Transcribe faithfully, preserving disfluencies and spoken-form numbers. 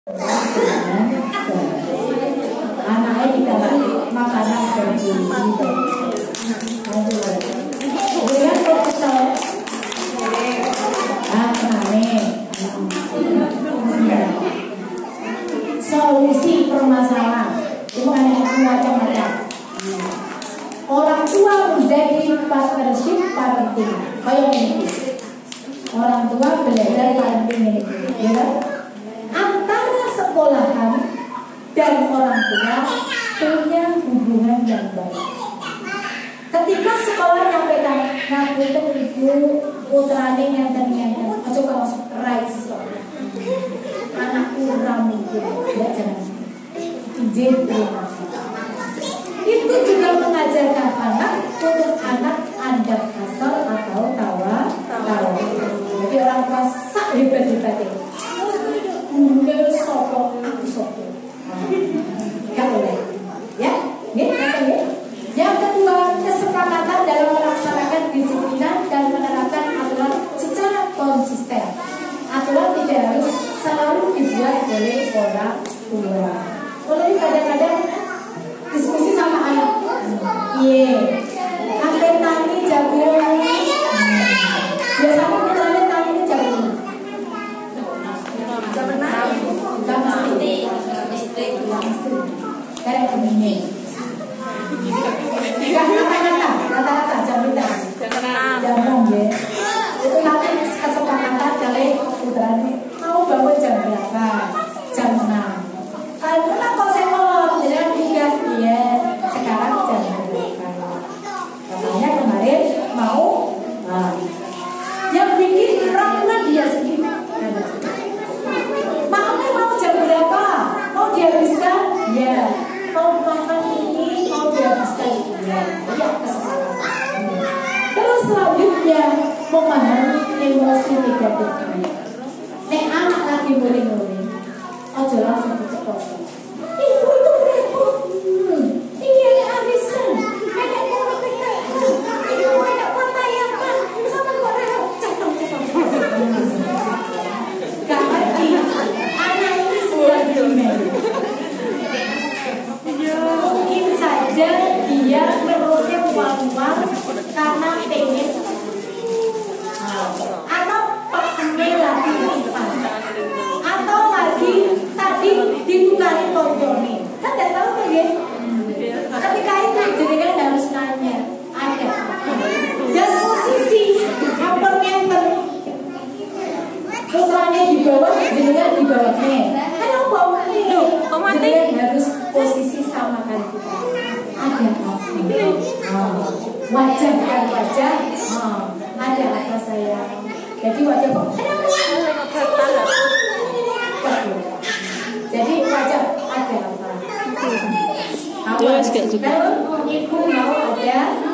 Anaknya dikasih makanan bergizi. Kemudian kok kesel. Ah, aneh. Solusi permasalahan itu macam-macam. Orang tua menjadi partnership parenting. Kayak ini. Orang tua belajar parenting ini, ya. Antara sekolahan dan orang tua punya hubungan yang baik. Ketika sekolah nyampaikan ngapunten ibu putrane nyenten-nyenten, aja kalau rais anakku ramu ya jangan izin terima kasih. Itu juga mengajarkan anak untuk anak andap asal atau tawa tawa. Jadi orang tua sak hebat-hebatnya Undel sopok sopok, nggak boleh, ya, gitu ya. Yang kedua, kesepakatan dalam melaksanakan disiplinan dan menerapkan aturan secara konsisten. Aturan tidak harus selalu dibuat oleh orang tua. Kalau ini kadang-kadang diskusi sama anak, iya, akhir tani jago, biasanya putranya tani jago. Kayak begini. Rata-rata, rata-rata jam berapa? Jam enam ya. Itu nanti kesepakatan dari putranya mau bangun jam berapa? Jam enam. Kalau kenapa saya mau jadi tiga? Iya. Sekarang jam berapa? Katanya kemarin mau. Nah, yang bikin peraturan dia sendiri. Mama mau jam berapa? Mau dihabiskan? Ya. Mau makan ini, mau dihabiskan? Ya. Ya, kesempatan. Terus selanjutnya memahami emosi negatifnya. Nek anak lagi muring-muring, ojo langsung dicekok. Ibu itu repot. Hmm. Ini ada arisan. Ada politik. Ini ada patayakan. Sama kok repot. Cekok-cekok. Gak ngerti. Anak ini sudah dimen. Mungkin saja dia perutnya mual-mual karena pengen atau pakainya lagi lipat atau lagi tadi ditukari konjoni kan tidak tahu kan ya. Ketika itu jadi kan harus nanya ada dan posisi upper enter putranya di bawah jenengan di bawahnya kan apa jenengan harus posisi sama kan kita ada apa wajah kan wajah ada apa saya jadi wajah kok jadi wajah ada apa kalau ibu mau ada